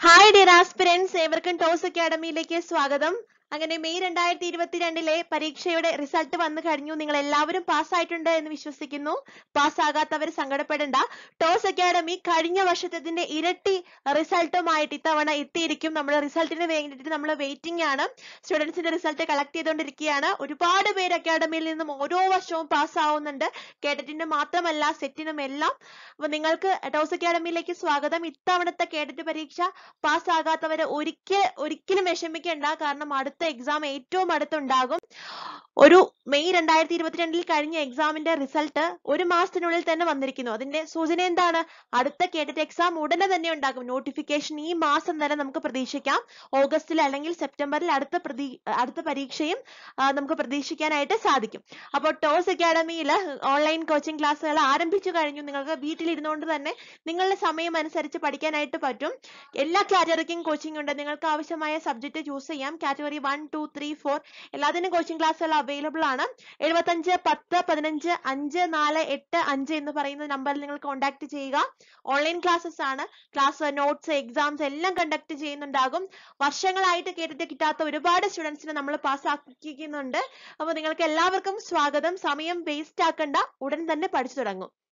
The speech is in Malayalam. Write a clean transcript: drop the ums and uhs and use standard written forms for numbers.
ഹായ് ഡിയർ ആസ്പിരൻസ്, ഏവർക്കും ടോസ് അക്കാഡമിയിലേക്ക് സ്വാഗതം. അങ്ങനെ മെയ് 2022 പരീക്ഷയുടെ റിസൾട്ട് വന്നു കഴിഞ്ഞു. നിങ്ങൾ എല്ലാവരും പാസ്സായിട്ടുണ്ട് എന്ന് വിശ്വസിക്കുന്നു. പാസ്സാകാത്തവർ സങ്കടപ്പെടേണ്ട. ടോസ് അക്കാഡമി കഴിഞ്ഞ വർഷത്തിന്റെ ഇരട്ടി റിസൾട്ടുമായിട്ട് ഇത്തവണ എത്തിയിരിക്കും. നമ്മുടെ റിസൾട്ടിന് വേണ്ടിയിട്ട് നമ്മൾ വെയിറ്റിംഗ് ആണ്. സ്റ്റുഡൻസിന്റെ റിസൾട്ട് കളക്ട് ചെയ്തുകൊണ്ടിരിക്കുകയാണ്. ഒരുപാട് പേര് അക്കാഡമിയിൽ നിന്നും ഓരോ വർഷവും പാസ്സാവുന്നുണ്ട്. കേഡറ്റിന്റെ മാത്രമല്ല, സെറ്റിനും എല്ലാം. അപ്പൊ നിങ്ങൾക്ക് ടോസ് അക്കാഡമിയിലേക്ക് സ്വാഗതം. ഇത്തവണത്തെ കേഡറ്റ് പരീക്ഷ പാസ്സാകാത്തവര് ഒരിക്കലും വിഷമിക്കേണ്ട. കാരണം അടുത്ത എക്സാം ഏറ്റവും അടുത്തുണ്ടാകും. ഒരു മെയ് 2022 കഴിഞ്ഞ എക്സാമിന്റെ റിസൾട്ട് ഒരു മാസത്തിനുള്ളിൽ തന്നെ വന്നിരിക്കുന്നു. അതിന്റെ സൂചന എന്താണ്? അടുത്ത കേഡറ്റ് എക്സാം ഉടനെ തന്നെ ഉണ്ടാകും. നോട്ടിഫിക്കേഷൻ ഈ മാസം തന്നെ നമുക്ക് പ്രതീക്ഷിക്കാം. ഓഗസ്റ്റിൽ അല്ലെങ്കിൽ സെപ്റ്റംബറിൽ അടുത്ത പരീക്ഷയും നമുക്ക് പ്രതീക്ഷിക്കാനായിട്ട് സാധിക്കും. അപ്പോൾ ടോസ് അക്കാഡമിയിൽ ഓൺലൈൻ കോച്ചിങ് ക്ലാസ്സുകൾ ആരംഭിച്ചു കഴിഞ്ഞു. നിങ്ങൾക്ക് വീട്ടിലിരുന്നുകൊണ്ട് തന്നെ നിങ്ങളുടെ സമയം അനുസരിച്ച് പഠിക്കാനായിട്ട് പറ്റും. എല്ലാ കാറ്റഗറിക്കും കോച്ചിങ് ഉണ്ട്. നിങ്ങൾക്ക് ആവശ്യമായ സബ്ജക്ട് ചൂസ് ചെയ്യാം. കാറ്റഗറി 1, 2, 3, 4 എല്ലാത്തിനും കോച്ചിങ് ക്ലാസ്സുകൾ അവൈലബിൾ ആണ്. 75 10 15 5 4 8 5 എന്ന് പറയുന്ന നമ്പറിൽ നിങ്ങൾ കോൺടാക്ട് ചെയ്യുക. ഓൺലൈൻ ക്ലാസ്സസ് ആണ്. ക്ലാസ് നോട്ട്സ് എക്സാംസ് എല്ലാം കണ്ടക്ട് ചെയ്യുന്നുണ്ടാകും. വർഷങ്ങളായിട്ട് കേട്ടിട്ട് കിട്ടാത്ത ഒരുപാട് സ്റ്റുഡൻസിനെ നമ്മൾ പാസ്സാക്കിക്കുന്നുണ്ട്. അപ്പോൾ നിങ്ങൾക്ക് എല്ലാവർക്കും സ്വാഗതം. സമയം വേസ്റ്റ് ആക്കണ്ട, ഉടൻ തന്നെ പഠിച്ചു തുടങ്ങും.